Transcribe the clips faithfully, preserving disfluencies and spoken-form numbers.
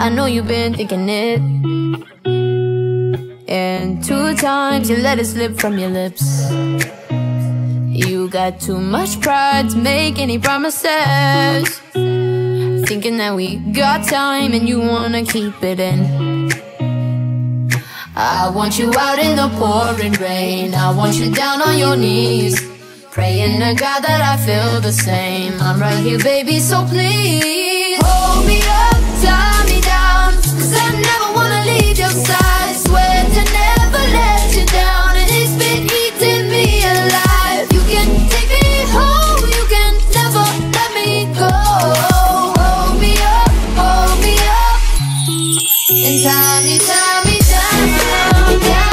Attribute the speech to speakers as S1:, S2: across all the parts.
S1: I know you've been thinking it, and two times you let it slip from your lips. You got too much pride to make any promises, thinking that we got time and you wanna keep it in. I want you out in the pouring rain, I want you down on your knees, praying to God that I feel the same. I'm right here, baby, so please hold me up, tie me down, 'cause I never wanna leave your side. Swear to never let you down, and it's been eating me alive. You can take me home, you can never let me go. Hold me up, hold me up, and tie me, tie me down, down.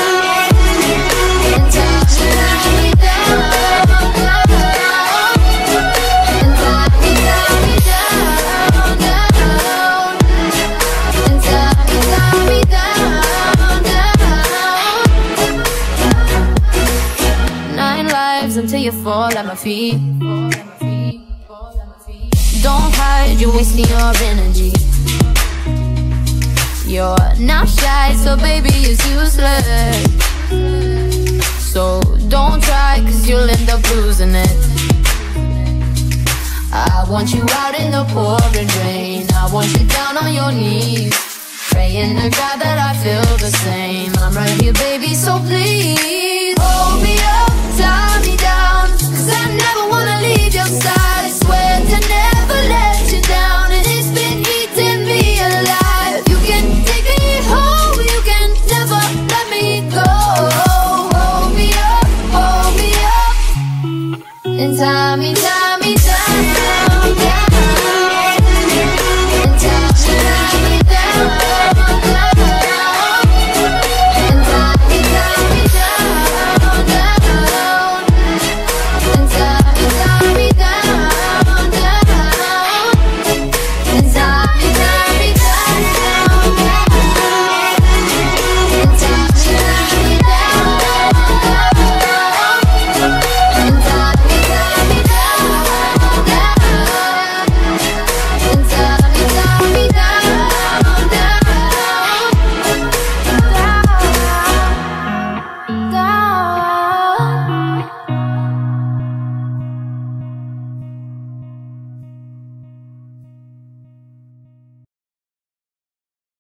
S1: And tie me, tie me down, down. And tie me, tie me down, down. And tie me, tie me down, down. Nine lives until you fall at my feet. Don't hide, you're wasting your energy. You're not shy, so baby, it's useless. So don't try, 'cause you'll end up losing it. I want you out in the pouring rain, I want you down on your knees, praying to God that I feel the same.